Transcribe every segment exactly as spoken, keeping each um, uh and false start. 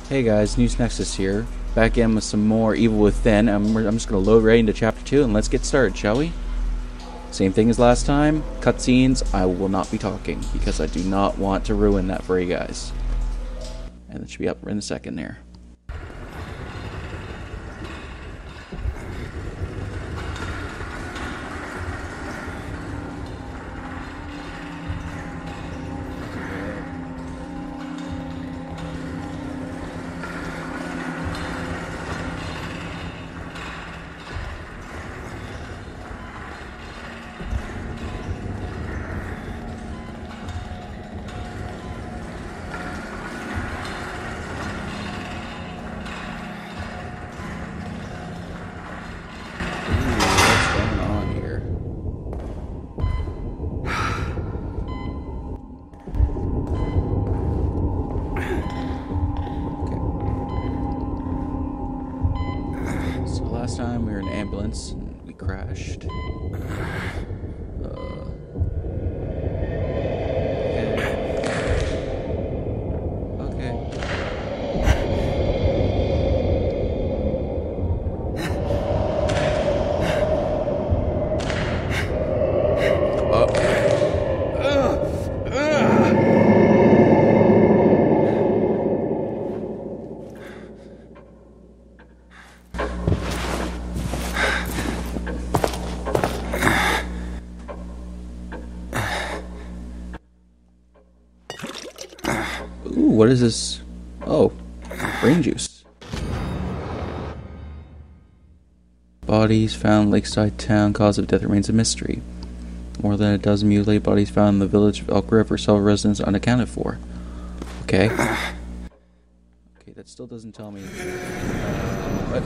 Hey guys, News Nexus here. Back in with some more Evil Within. I'm, I'm just going to load right into Chapter two and let's get started, shall we? Same thing as last time. Cutscenes, I will not be talking because I do not want to ruin that for you guys. And it should be up in a second there. Last time we were in an ambulance and we crashed. Uh, okay. Okay. Ooh, what is this? Oh, brain juice. Bodies found Lakeside Town. Cause of death remains a mystery. More than a dozen mutilated bodies found in the village of Elk River. Several residents unaccounted for. Okay. Okay, that still doesn't tell me. What?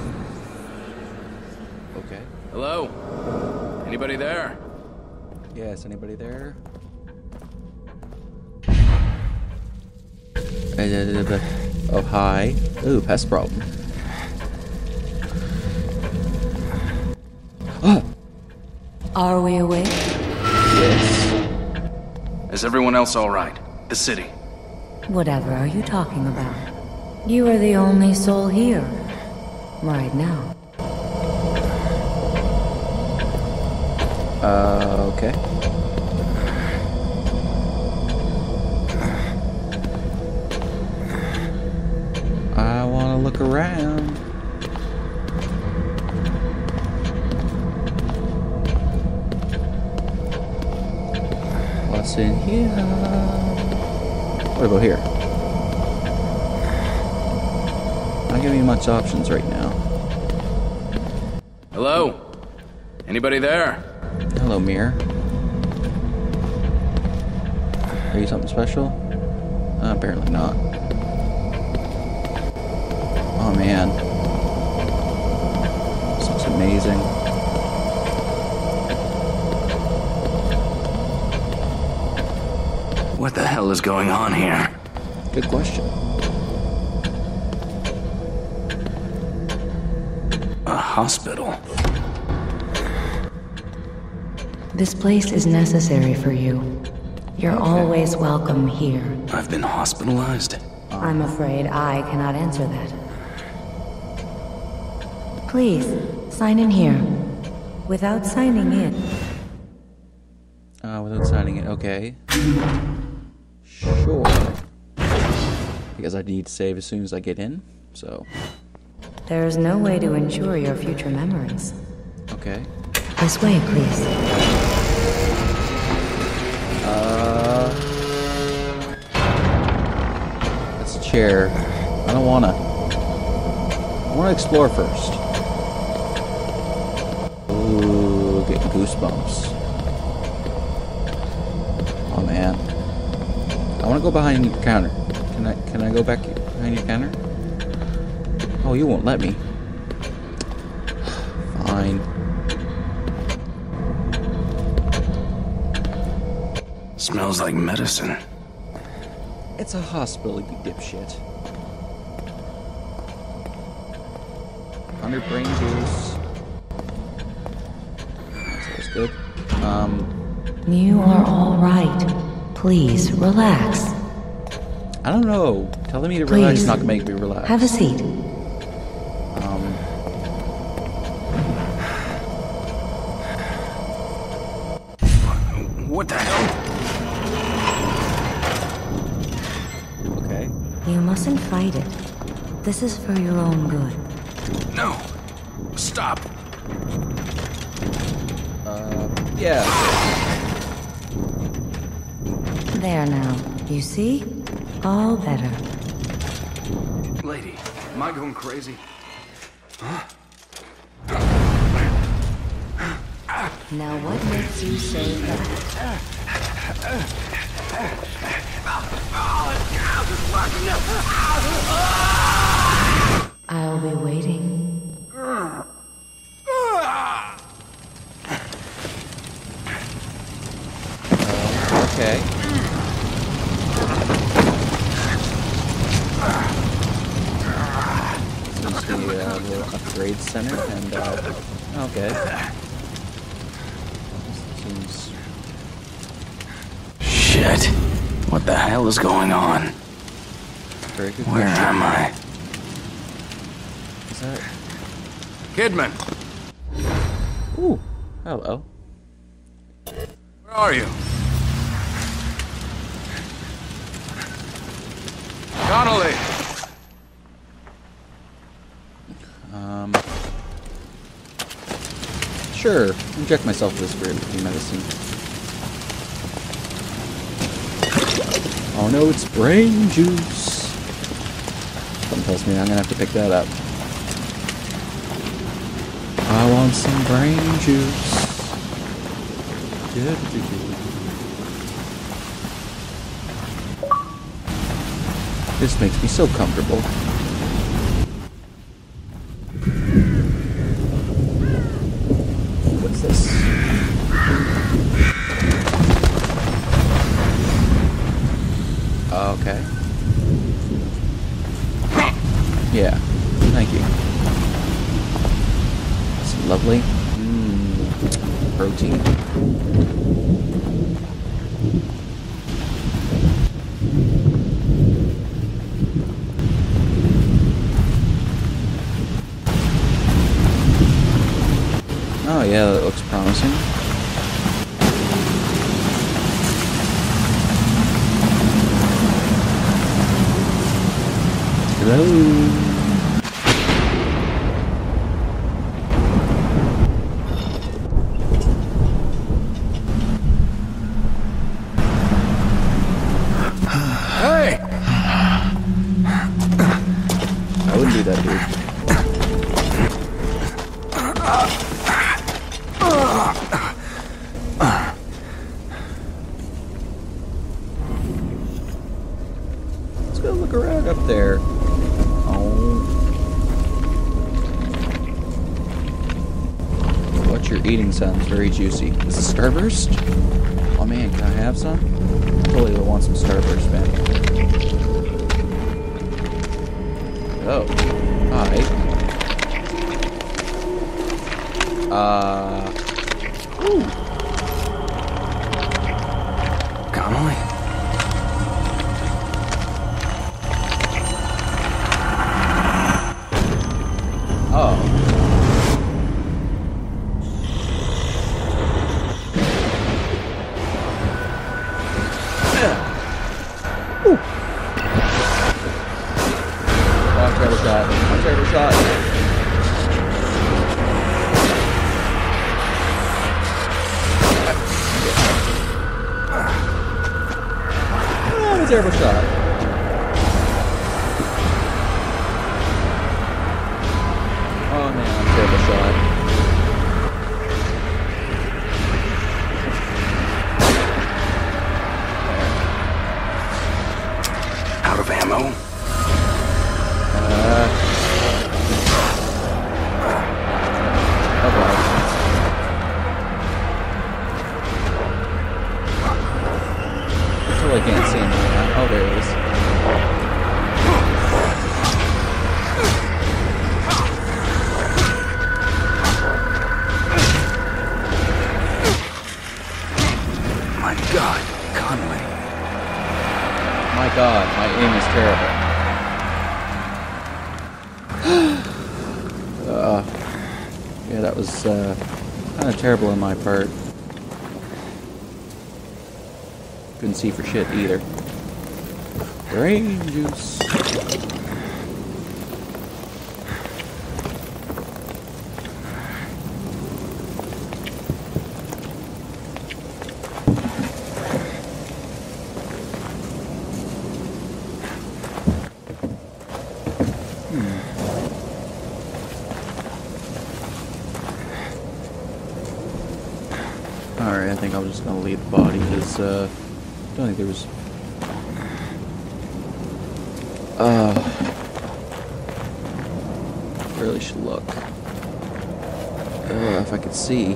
Okay. Hello? Anybody there? Yes, anybody there? Oh, hi. Ooh, pest problem. Oh! Are we awake? Yes. Is everyone else alright? The city? Whatever are you talking about? You are the only soul here. Right now. Uh, okay. I want to look around. What's in here? What about here? Not giving me much options right now. Hello? Anybody there? Hello, mirror. Are you something special? Uh, apparently not. Oh man, this looks amazing. What the hell is going on here? Good question. A hospital. This place is necessary for you. You're Okay. always welcome here. I've been hospitalized. I'm afraid I cannot answer that. Please, sign in here. Without signing in. Uh, without signing it, okay. Sure. Because I need to save as soon as I get in, so. There is no way to ensure your future memories. Okay. This way, please. Uh. That's a chair. I don't wanna. I wanna explore first. Ooh, getting goosebumps. Oh man. I wanna go behind your counter. Can I can I go back behind your counter? Oh, you won't let me. Fine. Smells like medicine. It's a hospital, you dipshit. Under brain juice. That's good. Um. You are all right. Please, relax. I don't know. Telling me to relax Please. is not gonna make me relax. Have a seat. Um. What the hell? Okay. You mustn't fight it. This is for your own good. No. Stop. Uh. Yeah. There now. You see? All better. Lady, am I going crazy? Now what makes you say that? I'll be waiting. Okay. Seems to be a little upgrade center, and uh, okay. Seems Shit. What the hell is going on? very good. Where question. am I? Is that? Kidman, Ooh, hello. where are you? Connolly! Um. Sure. Inject myself with this weird medicine. Oh no, it's brain juice. Something tells me I'm gonna have to pick that up. I want some brain juice. This makes me so comfortable. What's this? Okay. Yeah. Thank you. That's lovely. Mmm. Protein. Oh yeah, that looks promising. Hello. Hey! I wouldn't do that, dude. Let's go look around up there. Oh. What you're eating sounds very juicy. Is this Starburst? Oh man, can I have some? I totally want some Starburst, man. Oh. Hi. Uh. Ooh. Connolly? Oh. Ooh. Oh, turtle shot. Oh, turtle shot. Oh, terrible shot. Oh man, I'm terrible shot. Out of ammo? Uh. Oh god. I totally can't see him right now. Oh, there he is. was uh, kind of terrible on my part. Couldn't see for shit either. Brain juice. Alright, I think I'm just gonna leave the body because, uh, I don't think there was. Uh. Really should look. Uh, if I could see.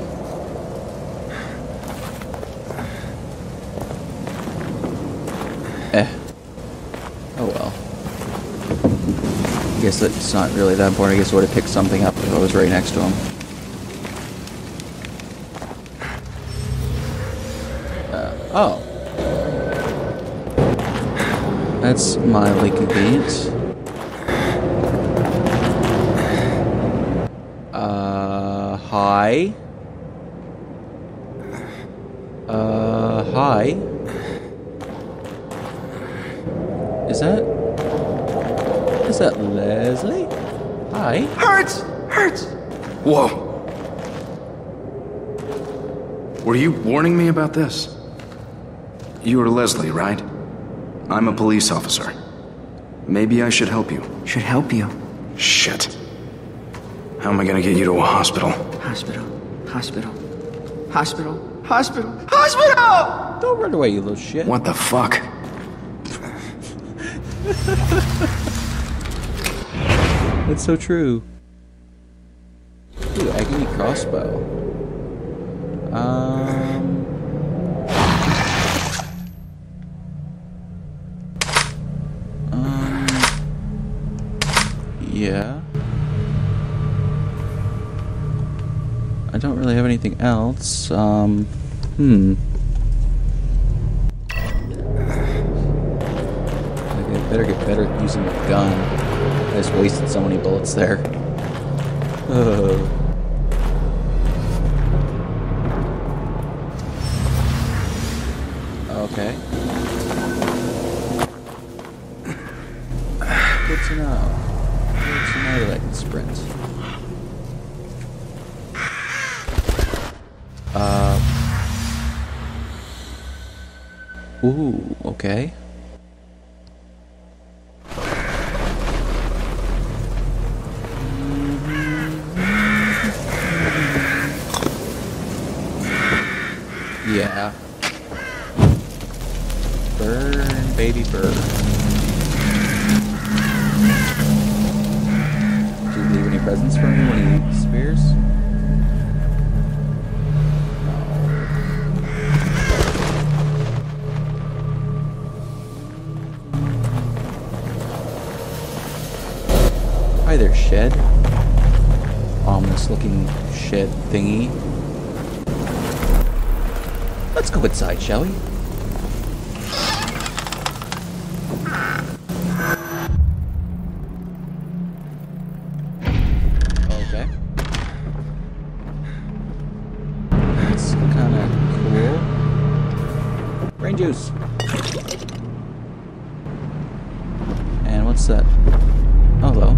Eh. Oh well. I guess it's not really that important. I guess I would have picked something up if I was right next to him. Oh. That's mildly convenient. Uh, hi? Uh, hi? Is that... Is that Leslie? Hi? Hurts! Hurts! Whoa. Were you warning me about this? You are Leslie, right? I'm a police officer. Maybe I should help you. Should help you. Shit. How am I gonna get you to a hospital? Hospital. Hospital. Hospital. Hospital. Hospital! Don't run away, you little shit. What the fuck? That's so true. Ooh, agony crossbow. Um... Um... Yeah. I don't really have anything else. Um... Hmm. I better get better at using the gun. I just wasted so many bullets there. Oh. Okay. Good to know. Good to know that I can sprint. Uh. Ooh, okay. Yeah. Burn, baby, burn. Do you leave any presents for me when he disappears? Hi there, shed. Ominous looking shed thingy. Let's go inside, shall we? Okay. That's kind of cool. Brain juice. And what's that? Oh, hello.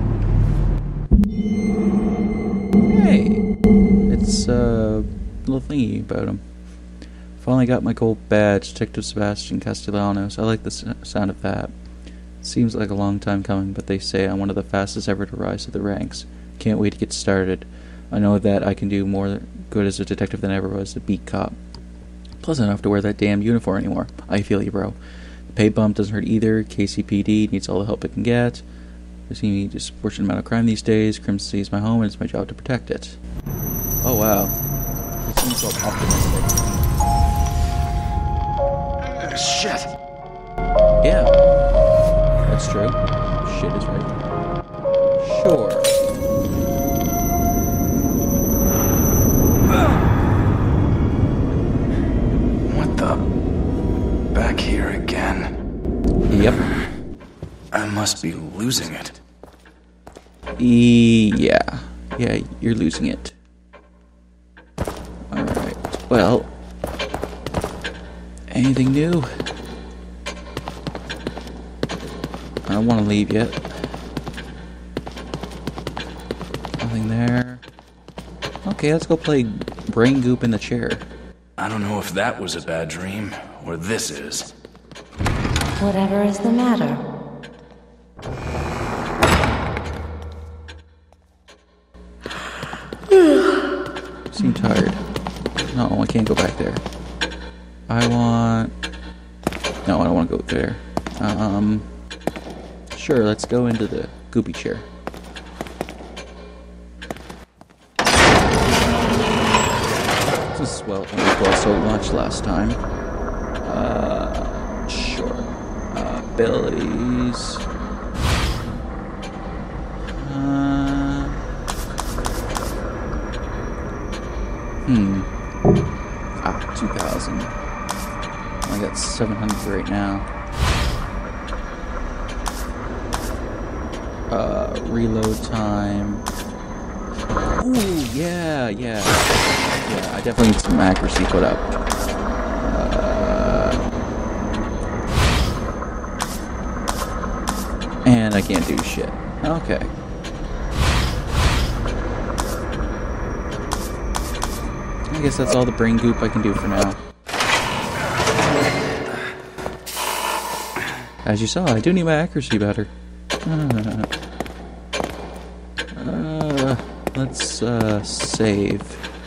Hey! It's uh, a little thingy about him. Finally got my gold badge, Detective Sebastian Castellanos. I like the s sound of that. Seems like a long time coming, but they say I'm one of the fastest ever to rise to the ranks. Can't wait to get started. I know that I can do more good as a detective than I ever was to beat cop. Plus, I don't have to wear that damn uniform anymore. I feel you, bro. The pay bump doesn't hurt either. K C P D needs all the help it can get. There's a disproportionate amount of crime these days. Crimson City is my home, and it's my job to protect it. Oh, wow. He seems so optimistic. Shit! Yeah, that's true. Shit is right. Sure. What the? Back here again. Yep. I must be losing it. E yeah. Yeah, you're losing it. Well, anything new? I don't want to leave yet. Nothing there. Okay, let's go play brain goop in the chair. I don't know if that was a bad dream, or this is. Whatever is the matter? Seem tired. No, I can't go back there. I want... No, I don't want to go there. Um... Sure, let's go into the goopy chair. This is well, well so much last time. Uh, sure. Uh, abilities. Uh, hmm. Ah, two thousand. I got seven hundred right now. Uh, reload time. Ooh, yeah, yeah. Yeah, I definitely need some accuracy put up. Uh, and I can't do shit. Okay. I guess that's all the brain goop I can do for now. As you saw, I do need my accuracy better. Uh, uh, let's uh, save.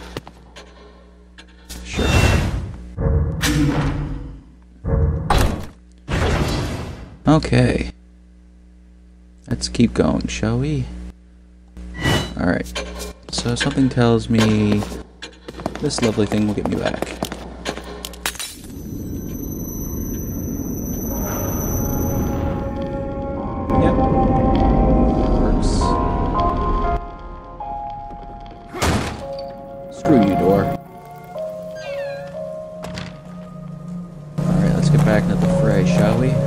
Sure. Okay. Let's keep going, shall we? Alright. So something tells me this lovely thing will get me back. Yep. Works. Screw you, door. Alright, let's get back into the fray, shall we?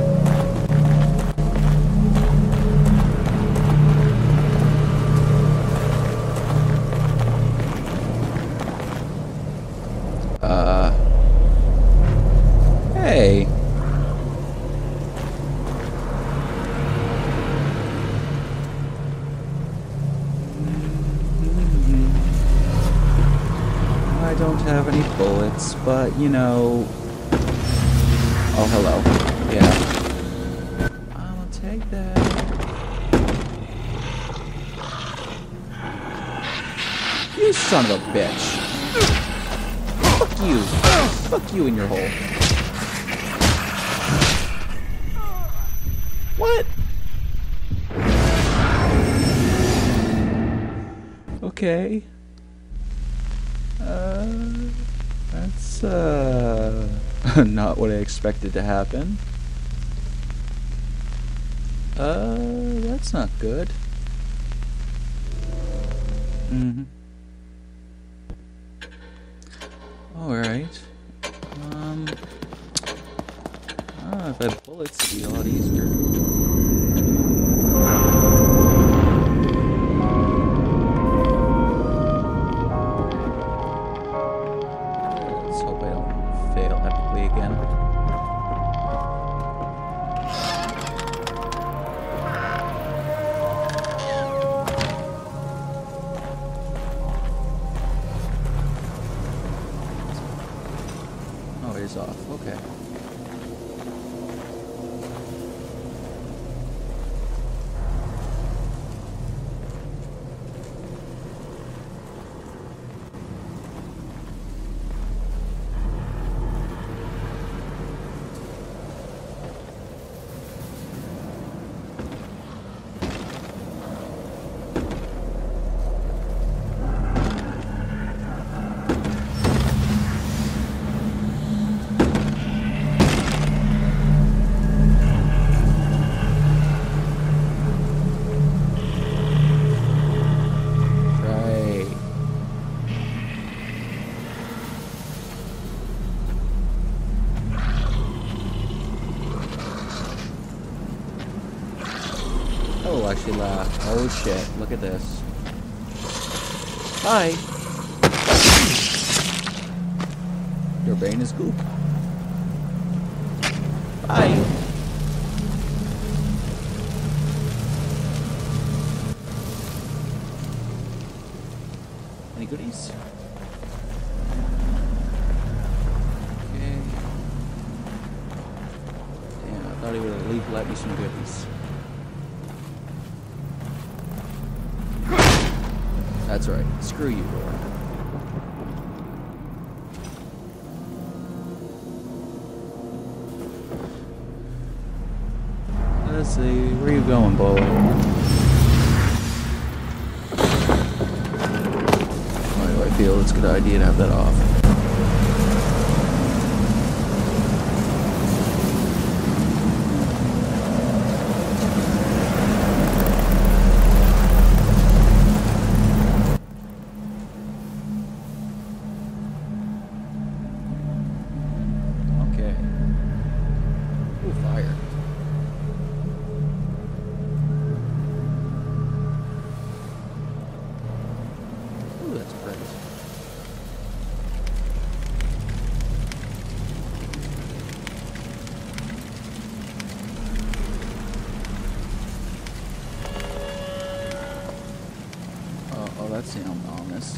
Uh... Hey! I don't have any bullets, but, you know... Oh, hello. Yeah. I'll take that. You son of a bitch. Fuck you. Fuck you in your hole. What? Okay. Uh, that's, uh, not what I expected to happen. Uh, that's not good. Mm-hmm. Alright. Um, ah, if I had bullets, it'd be a lot easier. Let's hope I don't fail epically again. Oh, he's off. Okay. Oh, I should laugh. Oh shit, look at this. Hi! Your brain is goop. Bye. Any goodies? Okay. Damn, I thought he would at least let me some goodies. That's right. Screw you, door. Let's see. Where are you going, boy? Why do I feel it's a good idea to have that off? That sounds ominous.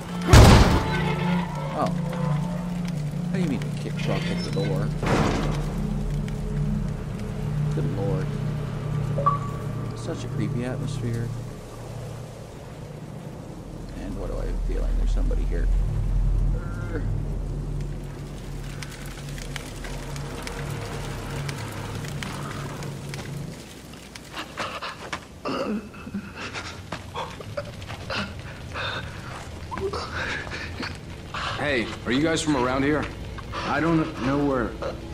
Oh. How do you mean kick truck at the door? Good lord. Such a creepy atmosphere. And what do I have a feeling? There's somebody here. Hey, are you guys from around here? I don't know where...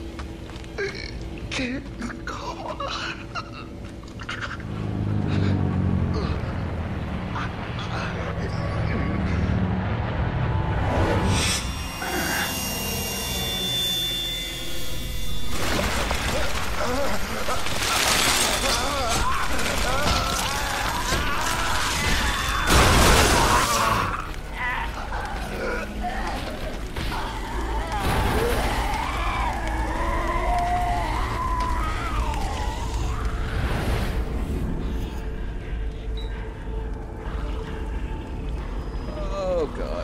Can't go on. Oh god.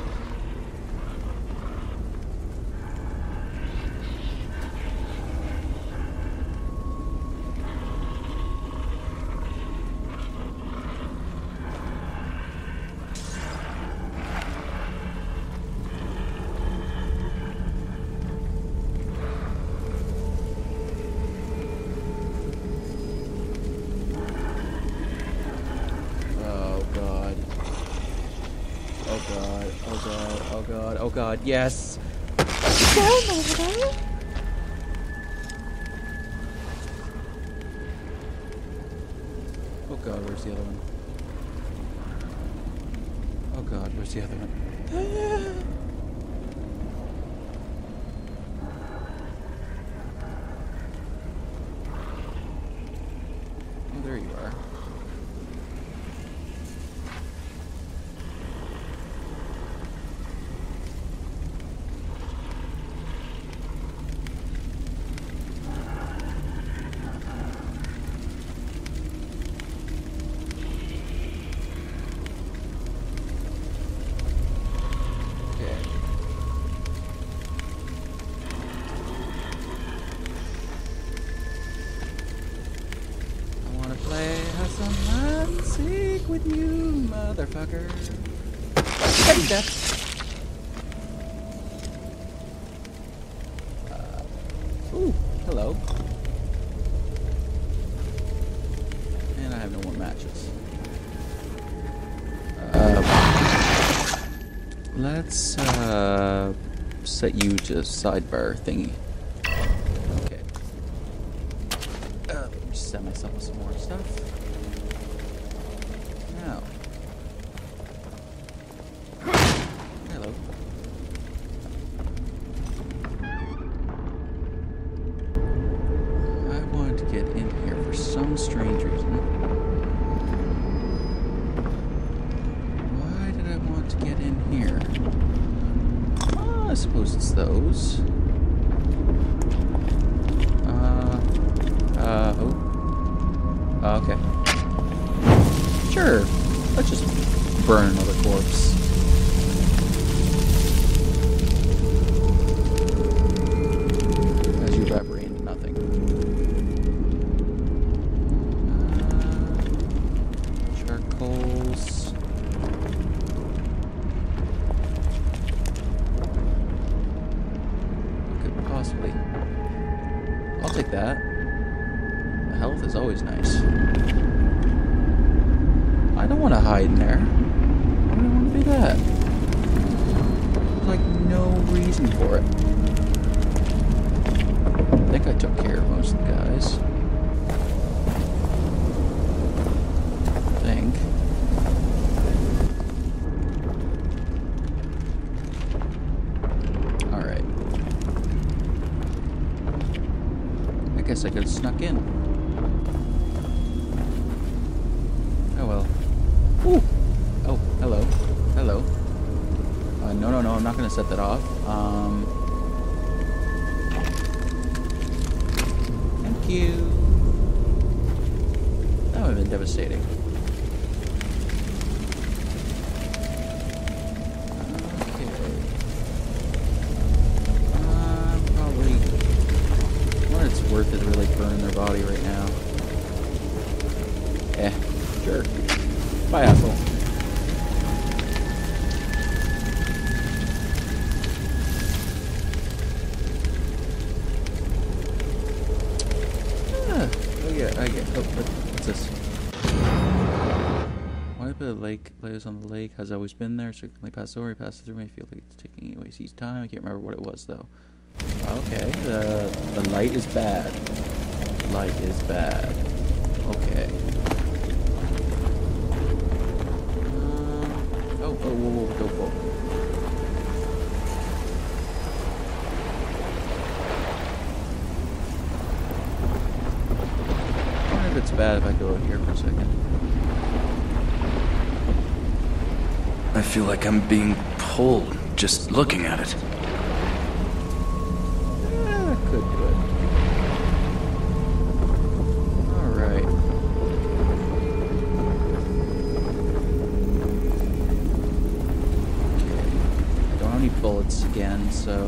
Oh god, oh god, yes! Going over there? Oh god, where's the other one? Oh god, where's the other one? Oh, there you are. With you, motherfucker. Take that. Uh, ooh, hello. And I have no more matches. Uh, let's uh, set you to sidebar thingy. Okay. Uh, let me just set myself with some more stuff. Now. Hello. I wanted to get in here for some strange reason. Why did I want to get in here? Ah, suppose it's those. Uh, uh, oh. Uh, okay. Sure. Let's just burn another corpse. As you evaporate into nothing. Uh, charcoals. Possibly. I'll take that. The health is always nice. I don't want to hide in there. Why do I want to do that? There's like no reason for it. I think I took care of most of the guys. I think. Alright. I guess I could have snuck in. Oh well. Ooh! Oh, hello. Hello. Uh, no, no, no, I'm not going to set that off. Um, thank you. That would have been devastating. Okay. Uh, probably... When it's worth it to really burn their body right now. Eh, sure. Bye, asshole. Ah, oh yeah, I get. Oh, what, what's this? Why the lake players on the lake has always been there. Certainly passed over. He passes through. I feel like it's taking away his time. I can't remember what it was though. Okay, the the light is bad. Light is bad. Okay. Oh, whoa, whoa, whoa, go, whoa. I wonder if it's bad if I go out here for a second. I feel like I'm being pulled just looking at it. Yeah, could do it. Alright. Bullets again, so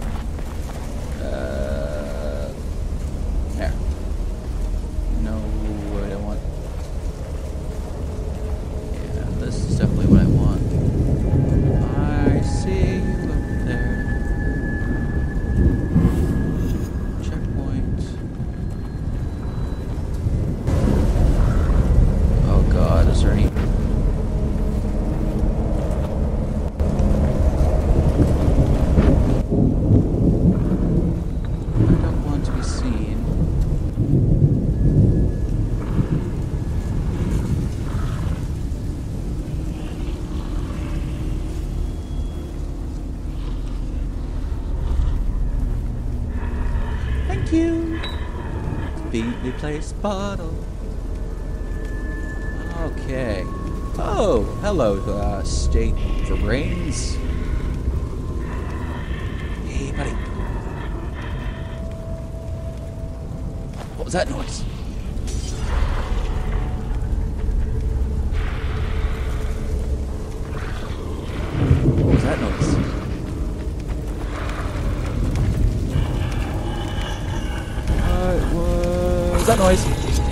uh, there. No, I don't want. Yeah, this is definitely what I want. I see you up there. Checkpoint. Oh God, is there any? Conveniently placed bottle. Okay. Oh, hello, uh, state for brains. Hey, buddy. What was that noise? What was that noise? What was that noise?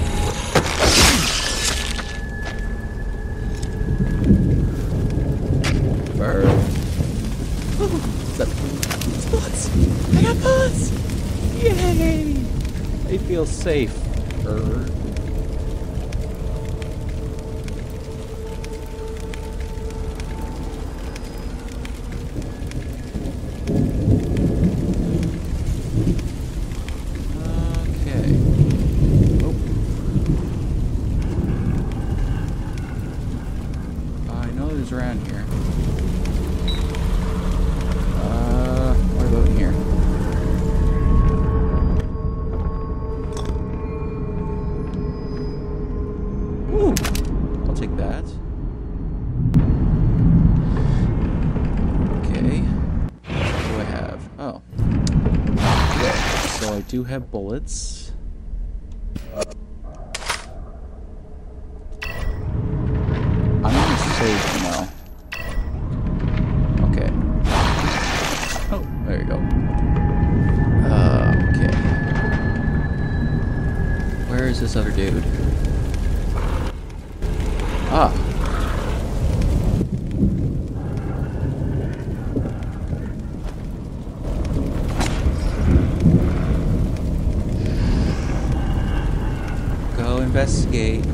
Burn. Oh, that, it's bullets. I got bullets. Yay! I feel safe. Er. Around here. Uh, what about in here? Ooh, I'll take that. Okay. What do I have? do have bullets. I'm gonna save now. Okay. Oh, there you go. Uh, okay. Where is this other dude? Ah. Go investigate.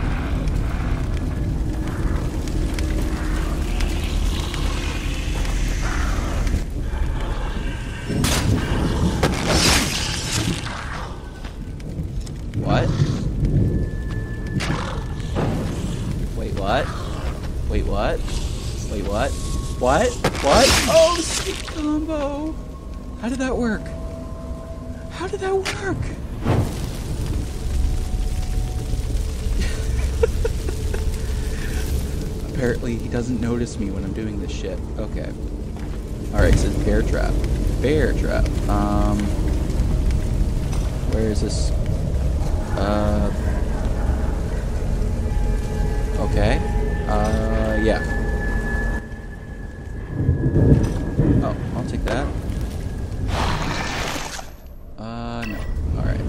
What? Wait, what? Wait, what? Wait, what? What? What? Oh, the sneak combo! How did that work? How did that work? Apparently, he doesn't notice me when I'm doing this shit. Okay. Alright, so bear trap. Bear trap. Um... Where is this? Uh... Okay. Uh, yeah. Oh, I'll take that. Uh, no. Alright.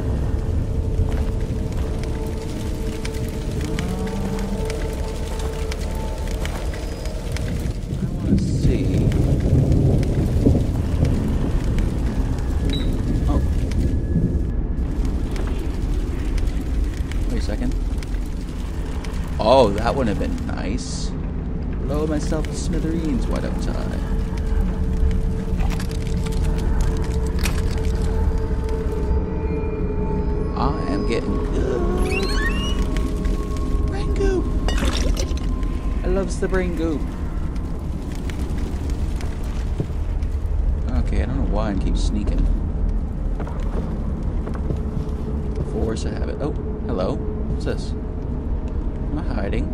I want to see... Oh. Wait a second. Oh, that would have been nice. Blow myself to smithereens, why don't I? I am getting good. Brain goop! I loves the brain goop. Okay, I don't know why I keep sneaking. Force a habit. Oh, hello. What's this? Am I hiding?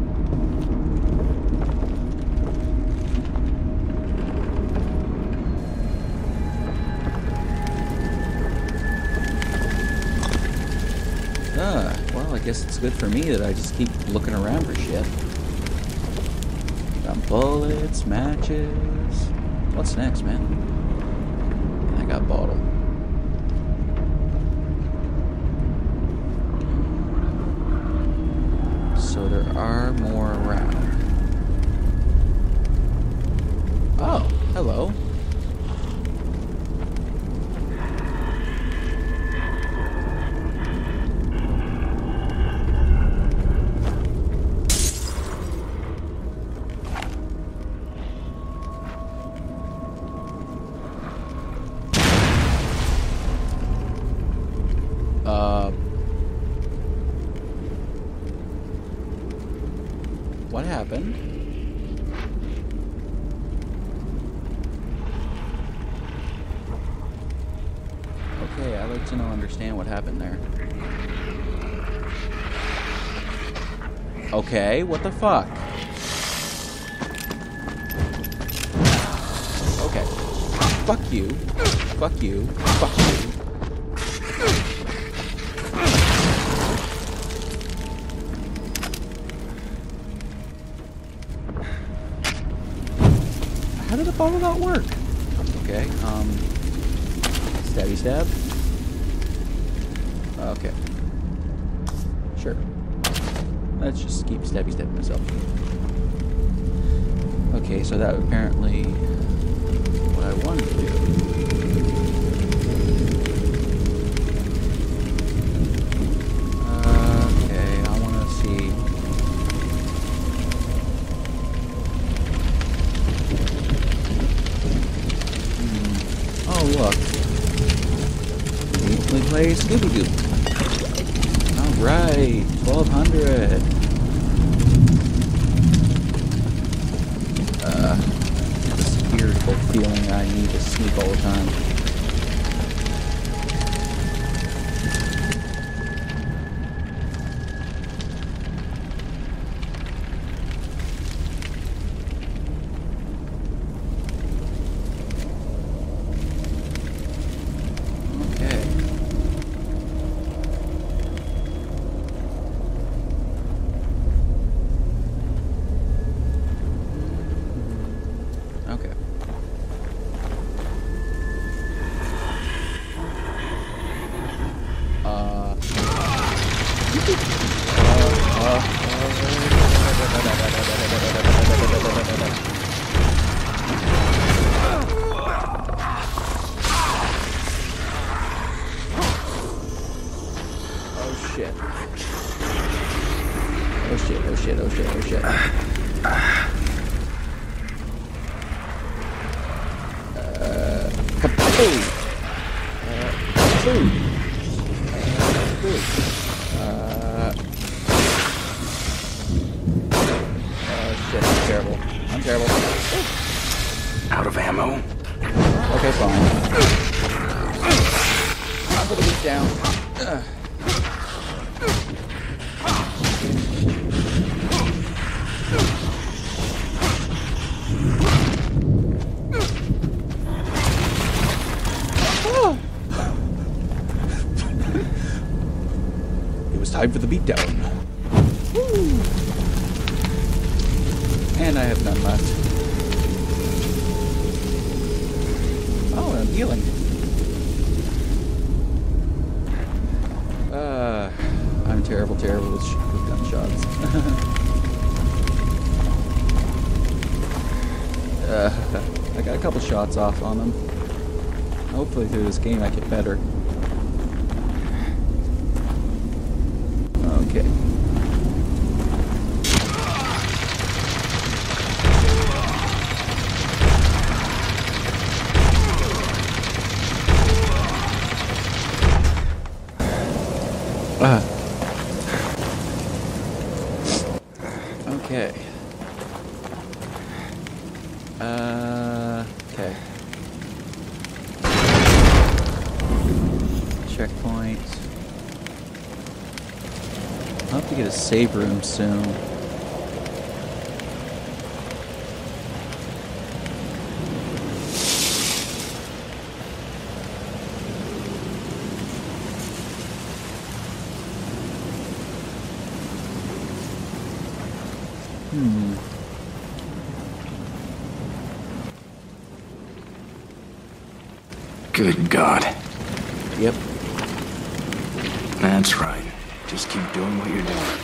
Ah, well, I guess it's good for me that I just keep looking around for shit. Got bullets, matches. What's next, man? I got bottle. So there are more around. Oh, hello. Uh... What happened? Okay, I'd like to know, understand what happened there. Okay, what the fuck? Okay. Fuck you. Fuck you. Fuck you. How did the bottle not work? Okay, um... Stabby stab? Okay. Sure. Let's just keep stabby stabbing myself. Okay, so that apparently... what I wanted to do. Okay, I want to see... Oh, look. We play Scooby-Doo. Alright, twelve hundred. Uh, this irritable feeling I need to sneak all the time. Okay. shit, oh shit. Uh, kaboom! Uh, kaboom! Uh, oh shit, I'm terrible. I'm terrible. Out of ammo? Okay, fine. I'm gonna beat down. Ugh. It was time for the beatdown. Woo. And I have none left. Oh, I'm healing. Uh, I'm terrible, terrible with, sh with gunshots. uh, I got a couple shots off on them. Hopefully through this game I get better. Okay. Uh. Okay. Uh, okay. Checkpoint. I'll have to get a save room soon. Hmm. Good God. Yep. That's right. Just keep doing what you're doing.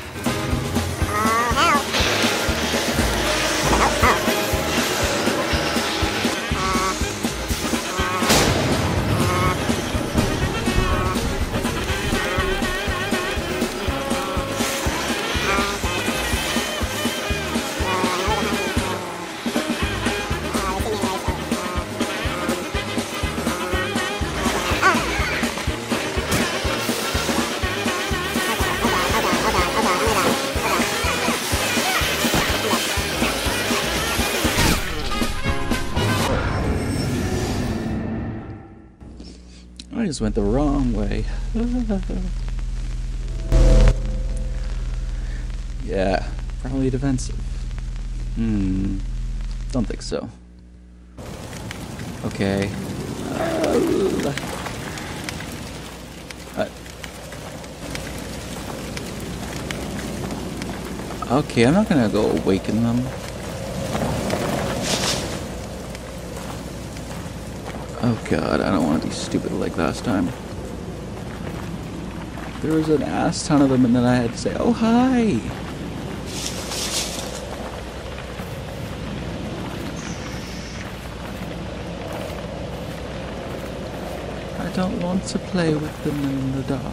I just went the wrong way. Yeah, probably defensive. Hmm, don't think so. Okay. Uh, uh, okay, I'm not gonna go awaken them. Oh god, I don't want to be stupid like last time. There was an ass ton of them and then I had to say, oh hi! I don't want to play with them in the dark.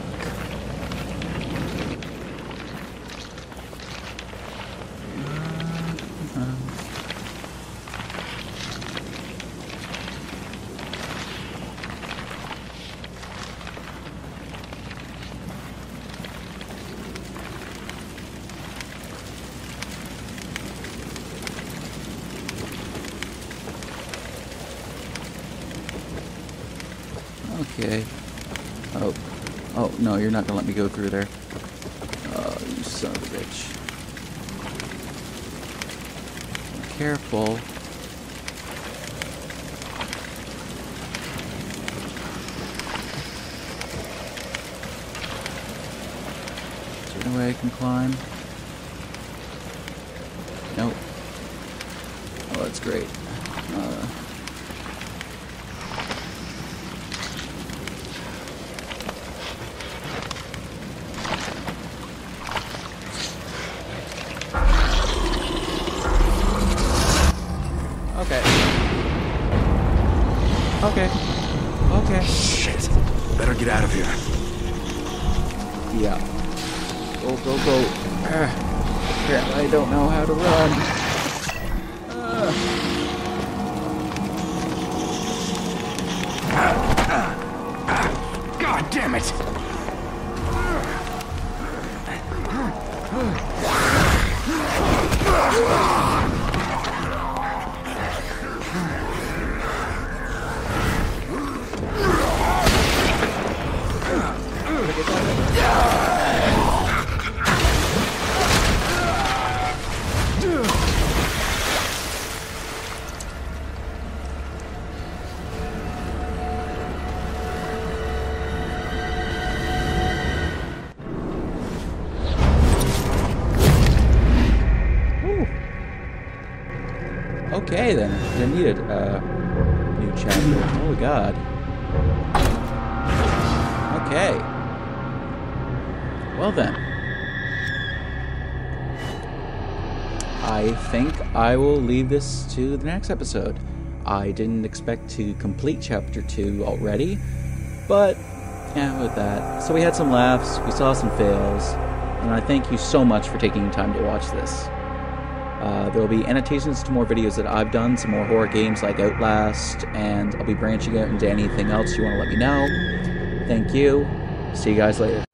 Okay. Oh. Oh, no, you're not gonna let me go through there. Oh, you son of a bitch. Careful. Is there any way I can climb? Nope. Oh, that's great. Uh... Okay. Okay. Okay. Shit. Better get out of here. Yeah. Go, go, go. Urgh. Apparently I don't know how to run. Uh. God damn it! Okay then, I needed a new chapter. Oh god. Okay. Well then. I think I will leave this to the next episode. I didn't expect to complete chapter two already, but yeah, with that. So we had some laughs, we saw some fails, and I thank you so much for taking time to watch this. Uh, there will be annotations to more videos that I've done, some more horror games like Outlast, and I'll be branching out into anything else you want to let me know. Thank you. See you guys later.